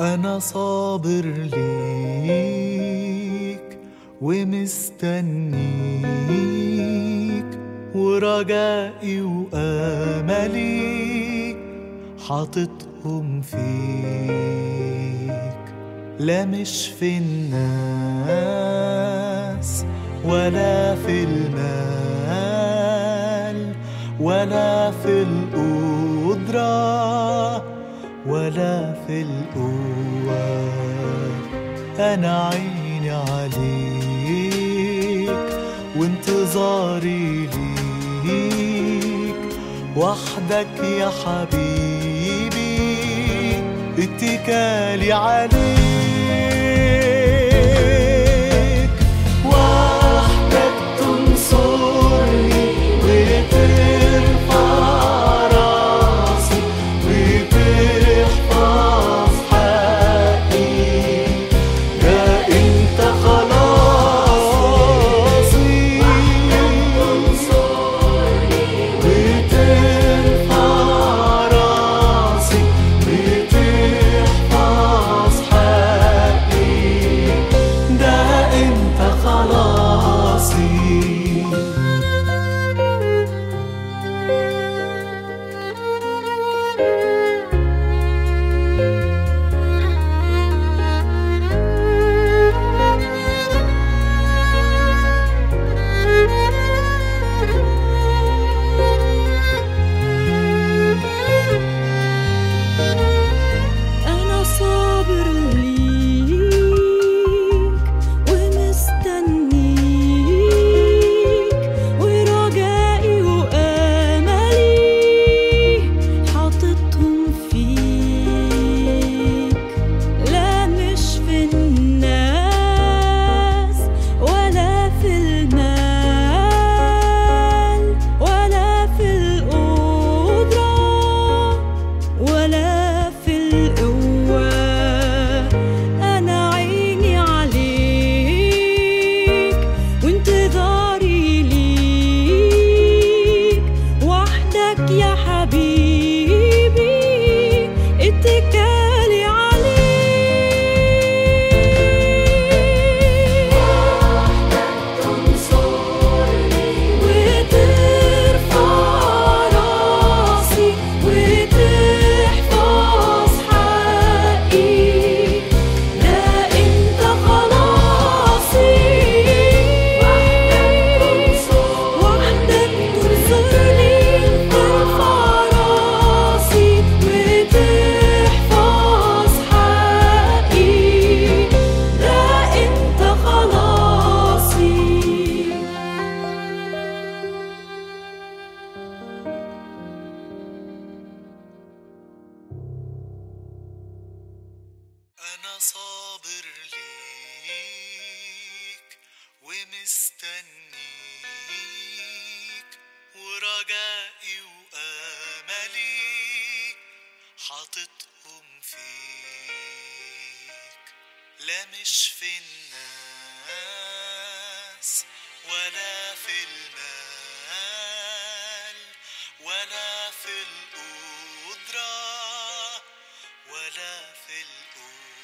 أنا صابر ليك ومستنيك، ورجائي وآملي حاططهم فيك. لا مش في الناس ولا في المال ولا في القدرة ولا في القوة. أنا عيني عليك وانتظاري ليك وحدك يا حبيبي، اتكالي عليك. وحدك تنصرني وترفع راسي وتحفظ حقي، يا انت خلاصي. وترفع راسي وتحفظ حقي، ده انت خلاصي. أنا صابر ليك ومستنيك، ورجائي وآملي حاططهم فيك. لا مش في الناس ولا في المال ولا في القدرة ولا في القوة. أنا عيني عليك وانتظاري ليك وحدك يا حبيبي، اتكالي عليك. وترفع راسي وتحفظ حقي، ده انت خلاصي. وحدك تنصرني ترفع راسي وتحفظ حقي، ده انت خلاصي. أنا صابر ليك ومستنيك، ورجائي وآملي حاططهم فيك. لا مش في الناس ولا في المال ولا في القدرة ولا في القوة.